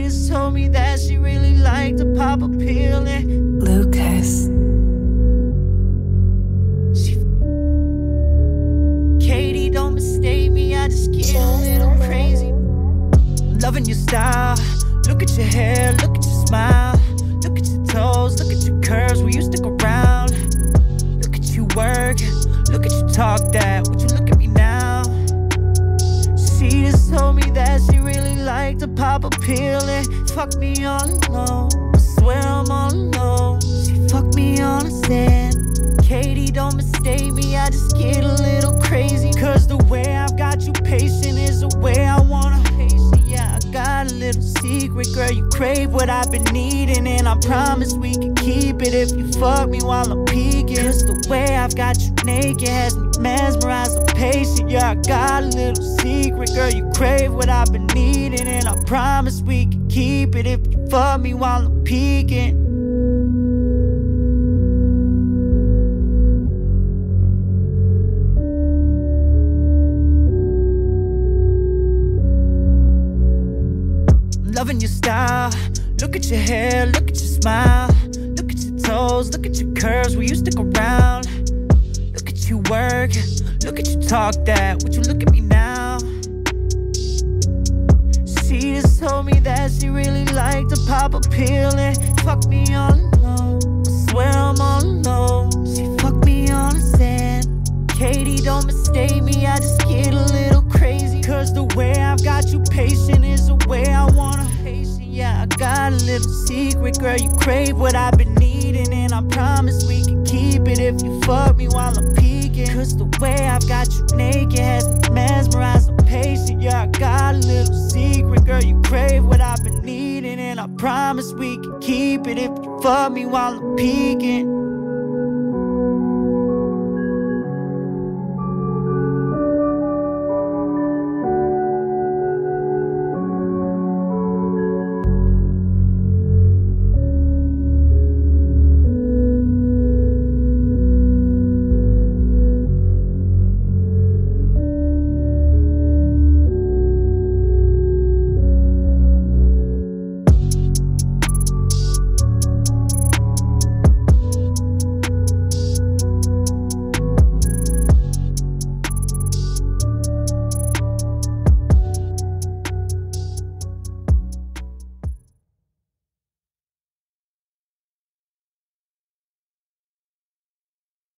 just told me that she really liked to pop a pill and Lucas. Katie, don't mistake me, I just get a little crazy. Loving your style, look at your hair, look at your smile. Look at your toes, look at your curves, will you stick around? Look at you work, look at you talk that, would you look at me now? She just told me that she really liked to pop a pill and fuck me all alone. I swear I'm all alone. She fucked me on a stand. Katie, don't mistake me, I just get a little crazy. Cause the way I've got you patient is the way I wanna patient. Yeah, I got a little secret, girl, you crave what I've been needing. And I promise we can keep it if you fuck me while I'm peeking. Cause the way I've got you naked has me mesmerized, I'm patient. Yeah, I got a little secret, girl, you crave what I've been needing. And I promise we can keep it if you fuck me while I'm peeking. Loving your style, look at your hair, look at your smile. Look at your toes, look at your curves, will you stick around? Look at you work, look at you talk that, would you look at me now? She just told me that she really liked to pop a pill and fuck me all alone. I swear I'm all alone. She fucked me on the sand. Katie, don't mistake me, I just get a little crazy. Cause the way I've got you patient is the way I wanna patient. Yeah, I got a little secret, girl, you crave what I've been needing. And I promise we can keep it if you fuck me while I'm peeking. Cause the way I've got you naked has me mesmerized, I'm patient. Yeah, I got a little secret, girl, you crave what I've been needing. And I promise we can keep it if you fuck me while I'm peeking.